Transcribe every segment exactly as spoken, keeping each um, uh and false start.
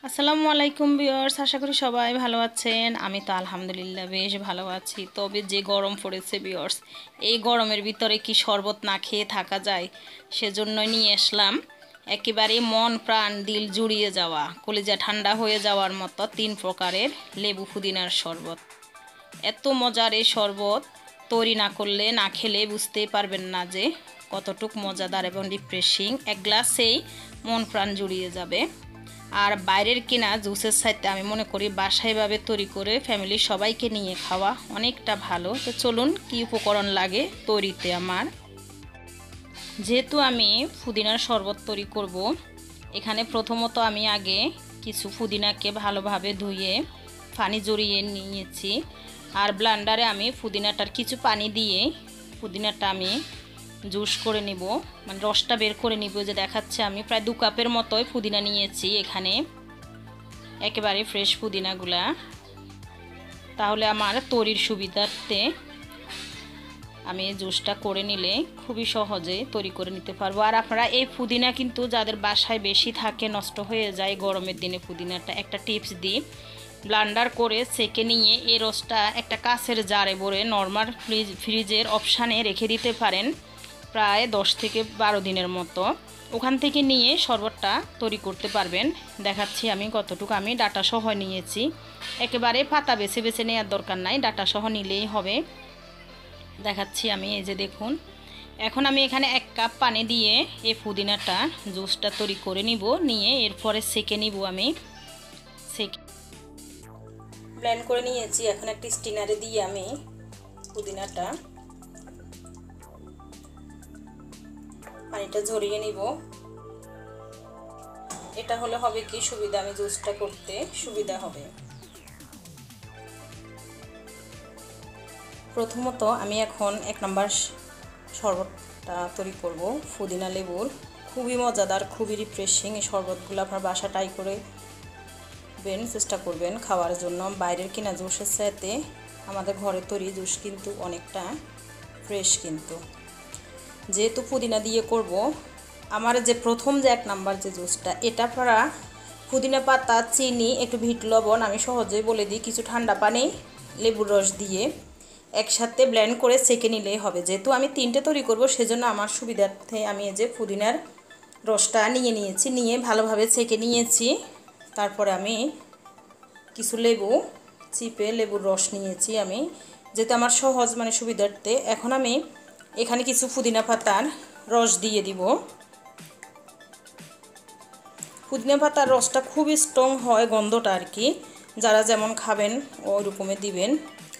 আসসালামু আলাইকুম ভিউয়ার্স, আশা করি সবাই ভালো আছেন। আমি তো আলহামদুলিল্লাহ বেশ ভালো আছি। তবে যে গরম পড়েছে ভিউয়ার্স, এই গরমের ভিতরে কি শরবত না খেয়ে থাকা যায়? সেজন্যই নিয়ে আসলাম একেবারে মন প্রাণ দিল জুড়িয়ে যাওয়া, কলিজা ঠান্ডা হয়ে যাওয়ার মতো তিন প্রকারের লেবু পুদিনার শরবত। এত মজার এই শরবত তৈরি না করলে, না খেলে বুঝতেই পারবেন না যে কতটুক মজাদার এবং রিফ্রেশিং। এক গ্লাসেই মন প্রাণ জুড়িয়ে যাবে। আর বাইরের কিনা জুসের সাথে আমি মনে করি বাসায় ভাবে তৈরি করে ফ্যামিলির সবাইকে নিয়ে খাওয়া অনেকটা ভালো। তো চলুন কি উপকরণ লাগে তৈরিতে। আমার যেহেতু আমি পুদিনার শরবত তৈরি করব, এখানে প্রথমত আমি আগে কিছু পুদিনাকে ভালোভাবে ধুয়ে পানি জড়িয়ে নিয়েছি। আর ব্লেন্ডারে আমি পুদিনাটার কিছু পানি দিয়ে পুদিনাটা আমি জুস করে নিব, মানে রসটা বের করে নিব। যে দেখাচ্ছে আমি প্রায় দু কাপের মতোই পুদিনা নিয়েছি এখানে, একেবারে ফ্রেশ পুদিনাগুলা। তাহলে আমার তৈরির সুবিধার্থে আমি জুসটা করে নিলে খুবই সহজে তৈরি করে নিতে পারবো। আর আপনারা এই পুদিনা কিন্তু যাদের বাসায় বেশি থাকে, নষ্ট হয়ে যায় গরমের দিনে পুদিনাটা, একটা টিপস দিই, ব্লেন্ডার করে সেকে নিয়ে এই রসটা একটা কাঁচের জারে ভরে নর্মাল ফ্রিজ ফ্রিজের অপশানে রেখে দিতে পারেন প্রায় দশ থেকে বারো দিনের মতো। ওখান থেকে নিয়ে শরবতটা তৈরি করতে পারবেন। দেখাচ্ছি আমি কতটুকু আমি ডাটা সহ নিয়েছি। একেবারে পাতা বেছে বেছে নেওয়ার দরকার নাই, ডাটা সহ নিলেই হবে। দেখাচ্ছি আমি, এই যে দেখুন। এখন আমি এখানে এক কাপ পানি দিয়ে এই পুদিনাটা জুসটা তৈরি করে নিব, নিয়ে এরপরে সেকে নিব। আমি সেকে ব্লেন্ড করে নিয়েছি। এখন একটা স্টিনারে দিয়ে আমি পুদিনাটা পানিটা ঝরিয়ে নিব। এটা হলে হবে কি সুবিধা, আমি জুসটা করতে সুবিধা হবে। প্রথমত আমি এখন এক নম্বর শরবতটা তৈরি করব পুদিনা লেবুর। খুবই মজাদার, খুবই রিফ্রেশিং। এই শরবতগুলো আপনার বাসা ট্রাই করে বেন চেষ্টা করবেন খাওয়ার জন্য। বাইরের কিনা জুসের সাথে আমাদের ঘরে তৈরি জুস কিন্তু অনেকটা ফ্রেশ। কিন্তু যেহেতু পুদিনা দিয়ে করব, আমার যে প্রথম যে এক নাম্বার যে জুসটা, এটা আপনারা পুদিনা পাতা, চিনি, একটু বিট লবণ, আমি সহজেই বলে দিই, কিছু ঠান্ডা পানি, লেবুর রস দিয়ে একসাথে ব্লেন্ড করে সেকে নিলেই হবে। যেহেতু আমি তিনটে তৈরি করব, সেজন্য আমার সুবিধার্থে আমি এই যে পুদিনার রসটা নিয়ে নিয়েছি, নিয়ে ভালোভাবে সেকে নিয়েছি। তারপরে আমি কিছু লেবু চিপে লেবুর রস নিয়েছি আমি, যেহেতু আমার সহজ মানে সুবিধার্থে। এখন আমি এখানে কিছু পুদিনা পাতার রস দিয়ে দিব। পুদিনা পাতার রসটা খুবই স্ট্রং হয়, গন্ধটা আর কি, যারা যেমন খাবেন ওই রকমে দিবেন।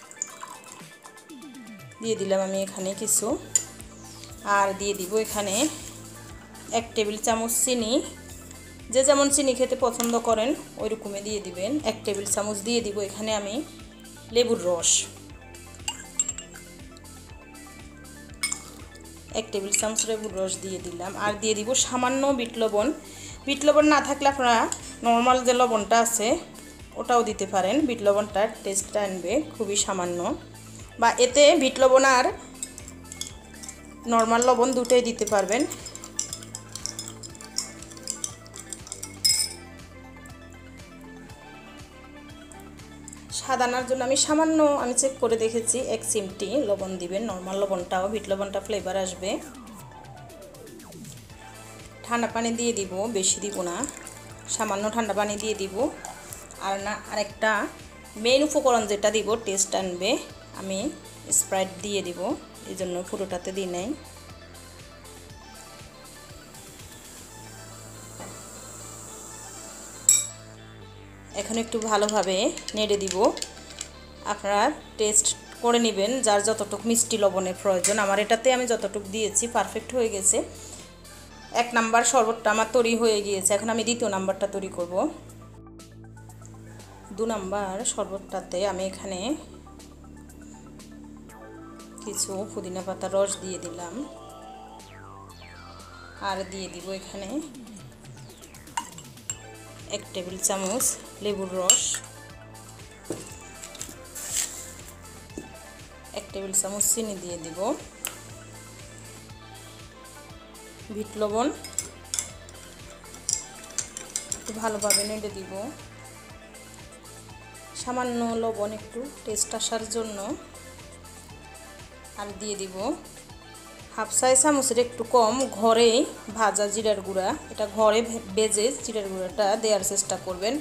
দিয়ে দিলাম আমি এখানে কিছু, আর দিয়ে দিব এখানে এক টেবিল চামচ চিনি। যে যেমন চিনি খেতে পছন্দ করেন ওই রকমে দিয়ে দিবেন। এক টেবিল চামচ দিয়ে দিব এখানে আমি লেবুর রস, এক টেবিল চামচ লেবুর রস দিয়ে দিলাম। আর দিয়ে দিব সামান্য বিট লবণ। বিট লবণ না থাকলে আপনারা নর্মাল যে লবণটা আছে ওটাও দিতে পারেন, বিট লবণটার টেস্টটা আনবে, খুবই সামান্য। বা এতে বিট লবণ আর নর্মাল লবণ দুটোই দিতে পারবেন। সাদানার জন্য আমি সামান্য, আমি চেক করে দেখেছি, এক চিমটি লবণ দিবেন, নর্মাল লবণটাও, বিট লবণটা ফ্লেভার আসবে। ঠান্ডা পানি দিয়ে দিব, বেশি দিব না, সামান্য ঠান্ডা পানি দিয়ে দিব। আর না, আরেকটা মেইন উপকরণ যেটা দিব টেস্ট আনবে, আমি স্প্রাইট দিয়ে দিব, এই জন্য পুরোটাতে দিই নাই। এখন একটু ভালোভাবে নেড়ে দিব। আপনারা টেস্ট করে নেবেন যার যতটুকু মিষ্টি লবণের প্রয়োজন। আমার এটাতে আমি যতটুকু দিয়েছি পারফেক্ট হয়ে গেছে। এক নাম্বার শরবতটা আমার তৈরি হয়ে গিয়েছে। এখন আমি দ্বিতীয় নাম্বারটা তৈরি করব। দু নাম্বার শরবতটাতে আমি এখানে কিছু পুদিনা পাতার রস দিয়ে দিলাম, আর দিয়ে দিব এখানে এক টেবিল চামচ লেবুর রস, এক টেবিল চামচ চিনি দিয়ে দিব, বিট লবণ, একটু ভালোভাবে নেড়ে দিব। সামান্য লবণ একটু টেস্ট আসার জন্য, আর দিয়ে দিব হাফ চা চামচের একটু কম ঘরে ভাজা জিরার গুঁড়া। এটা ঘরে ভেজে জিরার গুঁড়াটা দেওয়ার চেষ্টা করবেন।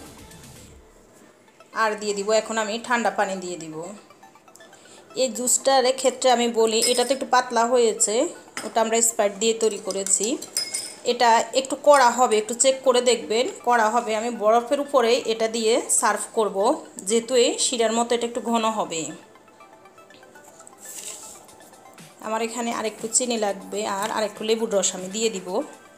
আর দিয়ে দিব এখন আমি ঠান্ডা পানি দিয়ে দিব। এই জুসটার ক্ষেত্রে আমি বলি, এটা তো একটু পাতলা হয়েছে, ওটা আমরা স্প্রাইট দিয়ে তৈরি করেছি। এটা একটু কড়া হবে, একটু চেক করে দেখবেন কড়া হবে। আমি বরফের উপরে এটা দিয়ে সার্ভ করব, যেহেতু এই শিরার মতো এটা একটু ঘন হবে। আমার এখানে আরেকটু চিনি লাগবে, আর আরেকটু লেবুর রস আমি দিয়ে দিব।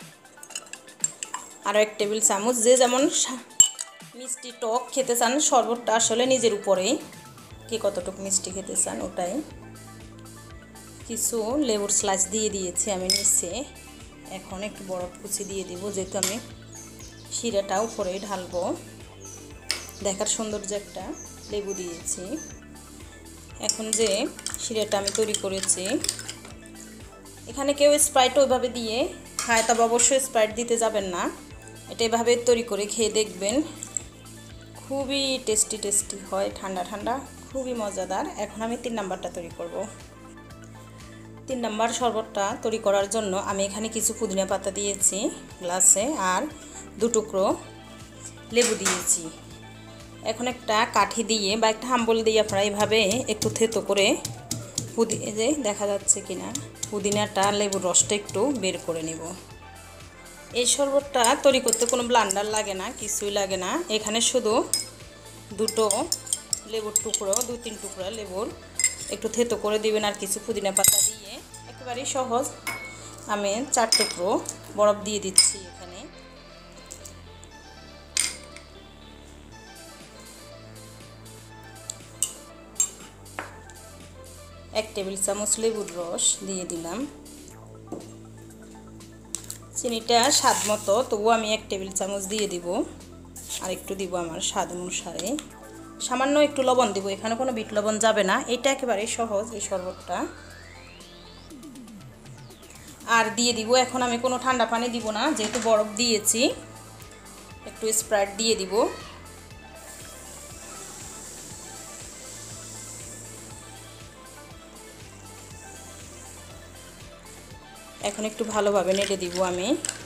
আরও এক টেবিল চামচ, যে যেমন মিষ্টি টক খেতে চান, শরবতটা আসলে নিজের উপরেই, কে কতটুকু মিষ্টি খেতে চান ওটাই। কিছু লেবুর স্লাইস দিয়ে দিয়েছি আমি নিচে। এখন একটু বরফ কুচি দিয়ে দিব, যেহেতু আমি শিরাটা উপরে ঢালবো। দেখার সৌন্দর্য একটা লেবু দিয়েছি। এখন যে শিরাটা আমি তৈরি করেছি, এখানে কেউ স্প্রাইট ওইভাবে দিয়ে খায়, তবে অবশ্যই স্প্রাইট দিতে যাবেন না। এটা এভাবে তৈরি করে খেয়ে দেখবেন, খুবই টেস্টি টেস্টি হয়, ঠান্ডা ঠান্ডা, খুবই মজাদার। এখন আমি তিন নাম্বারটা তৈরি করব। তিন নাম্বার শরবতটা তৈরি করার জন্য আমি এখানে কিছু পুদিনা পাতা দিয়েছি গ্লাসে, আর দু টুকরো লেবু দিয়েছি। এখন একটা কাঠি দিয়ে বা একটা হাম্বল দিয়ে আপনারা এইভাবে একটু থেতো করে পুদি যে দেখা যাচ্ছে কিনা পুদিনাটা লেবুর রসটা একটু বের করে নিব। এই শরবতটা তৈরি করতে কোনো ব্লান্ডার লাগে না, কিছুই লাগে না। এখানে শুধু দুটো লেবুর টুকরো, দু তিন টুকরো লেবুর একটু থেতো করে দিবেন, আর কিছু পুদিনা পাতা দিয়ে একেবারেই সহজ। আমি চার টুকরো বরফ দিয়ে দিচ্ছি এখানে। এক টেবিল চামচ লেবুর রস দিয়ে দিলাম। চিনিটা স্বাদ মতো, তবুও আমি এক টেবিল চামচ দিয়ে দিব। আর একটু দিব আমার স্বাদ অনুসারে। সামান্য একটু লবণ দিব, এখানে কোনো বিট লবণ যাবে না। এটা একেবারেই সহজ এই শরবতটা। আর দিয়ে দিব এখন আমি কোনো ঠান্ডা পানি দিব না, যেহেতু বরফ দিয়েছি। একটু স্প্রাইট দিয়ে দিব। এখন একটু ভালোভাবে নেড়ে দিব আমি।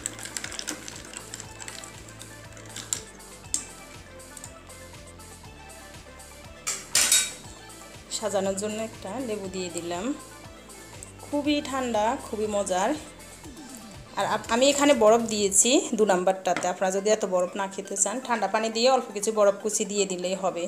সাজানোর জন্য একটা লেবু দিয়ে দিলাম। খুবই ঠান্ডা, খুবই মজার। আর আমি এখানে বরফ দিয়েছি দু নাম্বারটাতে। আপনারা যদি এত বরফ না খেতে চান, ঠান্ডা পানি দিয়ে অল্প কিছু বরফ কুচি দিয়ে দিলেই হবে।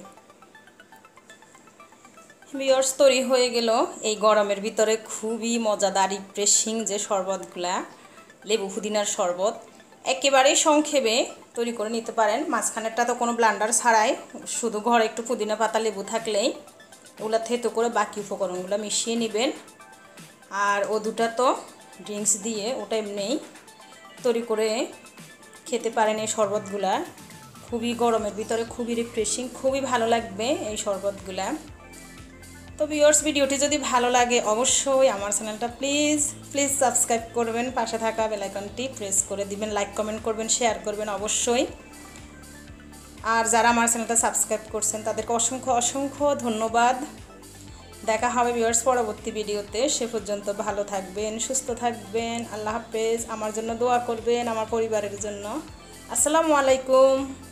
ভিউয়ার্স, তৈরি হয়ে গেল এই গরমের ভিতরে খুবই মজাদার রিফ্রেশিং যে শরবতগুলা, লেবু পুদিনার শরবত। একেবারেই সংক্ষেপে তৈরি করে নিতে পারেন। মাঝখানেরটা তো কোনো ব্লান্ডার ছাড়াই, শুধু ঘরে একটু পুদিনা পাতা লেবু থাকলেই ওগুলো থেতো করে বাকি উপকরণগুলো মিশিয়ে নেবেন। আর ও দুটা তো ড্রিঙ্কস দিয়ে ওটা এমনিই তৈরি করে খেতে পারেন। এই শরবতগুলা খুবই গরমের ভিতরে খুবই রিফ্রেশিং, খুবই ভালো লাগবে এই শরবতগুলা। তো ভিউয়ার্স, ভিডিওটি যদি ভালো লাগে অবশ্যই আমার চ্যানেলটা প্লিজ প্লিজ সাবস্ক্রাইব করবেন, পাশে থাকা বেল আইকনটি প্রেস করে দিবেন, লাইক কমেন্ট করবেন, শেয়ার করবেন অবশ্যই। আর যারা আমার চ্যানেলটা সাবস্ক্রাইব করছেন তাদেরকে অসংখ্য অসংখ্য ধন্যবাদ। দেখা হবে ভিউয়ার্স পরবর্তী ভিডিওতে। সে পর্যন্ত ভালো থাকবেন, সুস্থ থাকবেন। আল্লাহ হাফেজ। আমার জন্য দোয়া করবেন, আমার পরিবারের জন্য। আসসালামু আলাইকুম।